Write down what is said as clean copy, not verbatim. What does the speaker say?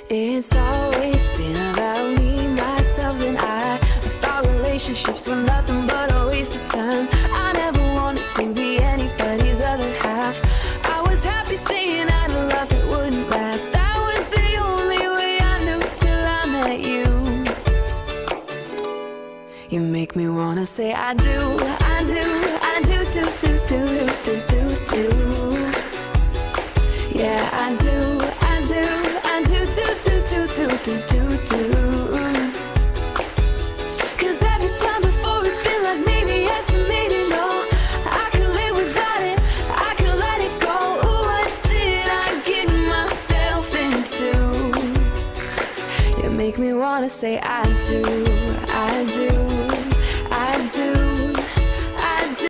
It's always been about me, myself, and I thought relationships were nothing but a waste of time. I never wanted to be anybody's other half. I was happy saying I'd love that wouldn't last. That was the only way I knew till I met you. You make me wanna say I do, I do, I do, do, do, do, do, do, do. Yeah, I do, I do, I do, do, do, do, do, do, do, do. 'Cause every time before it's been like maybe yes and maybe no. I can live without it, I can let it go. Ooh, what did I get myself into? You make me wanna say I do.